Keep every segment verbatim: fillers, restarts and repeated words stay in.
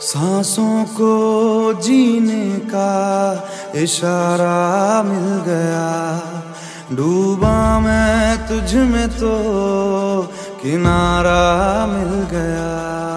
सांसों को जीने का इशारा मिल गया, डूबा मैं तुझ में तो किनारा मिल गया।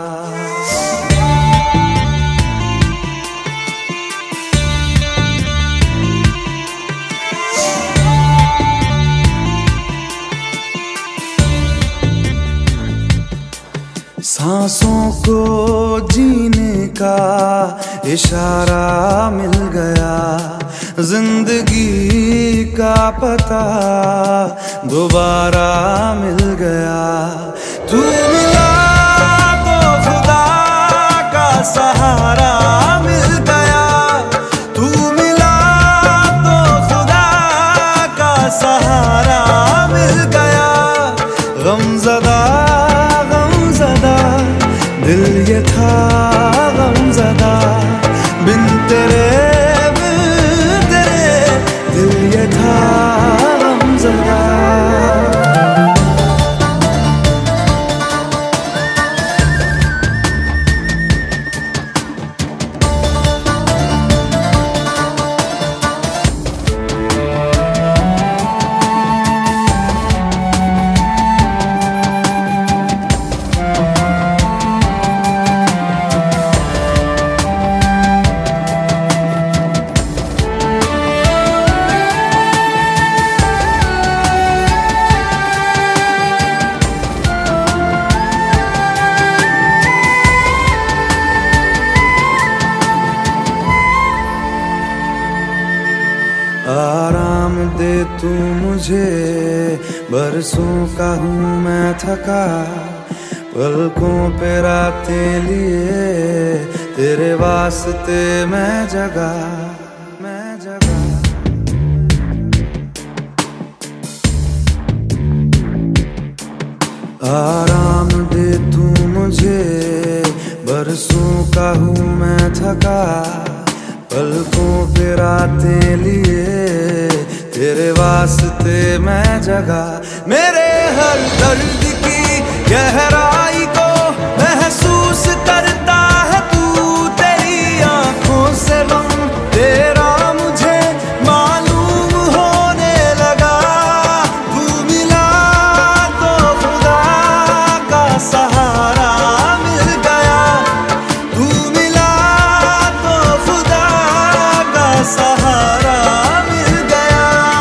सांसों को जीने का इशारा मिल गया, जिंदगी का पता दोबारा मिल गया। तू मिला तो खुदा का सहारा मिल गया, तू मिला तो खुदा का सहारा मिल गया। गमज़दा दिल ये था गमज़दा, बिन तेरे बिन तेरे दिल ये था गमज़दा। आराम दे तू मुझे, बरसों का हूँ मैं थका, पलकों पे रातें लिए तेरे वास्ते मैं जगा मैं जगा। आराम दे तू मुझे, बरसों का हूँ मैं थका, पलकों पे रातें लिए तेरे वास्ते मैं जगा। मेरे हर दर्द की गहराई को महसूस करता है तू, तेरी आंखों से गम तेरा मुझे मालूम होने लगा। तू मिला तो खुदा का सहारा मिल गया, तू मिला तो खुदा का सहारा मिल गया।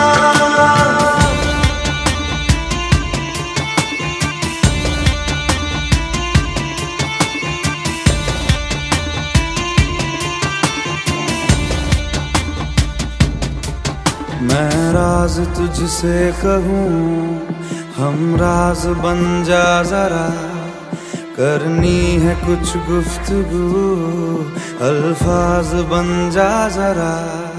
मैं राज तुझसे कहूँ, हम राज बन जा जरा, करनी है कुछ गुफ्तगू, अल्फाज बन जा जरा।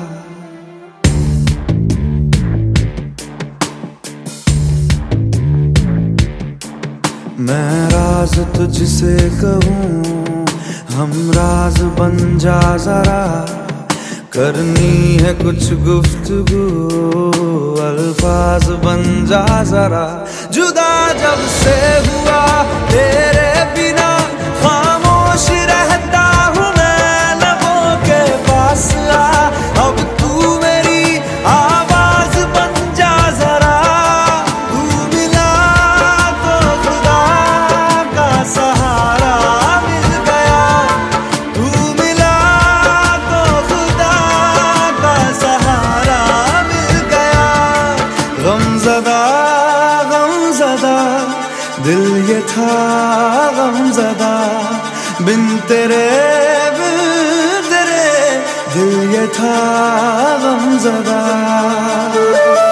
मैं राज तुझसे कहूँ, हम राज बन जा जरा, करनी है कुछ गुफ्तगू, अल्फाज बन जा जरा। जुदा जब से हुआ तेरे बिना खामोश रहता हूँ मैं, लबों के पास आ अब तू मेरी आवाज बन जा जरा। तू मिला तो खुदा का सहारा मिल गया, तू मिला तो खुदा का सहारा मिल गया। गमज़दा गमज़दा दिल ये था गमज़दा, बिन तेरे बिन तेरे दिल ये था गमज़दा।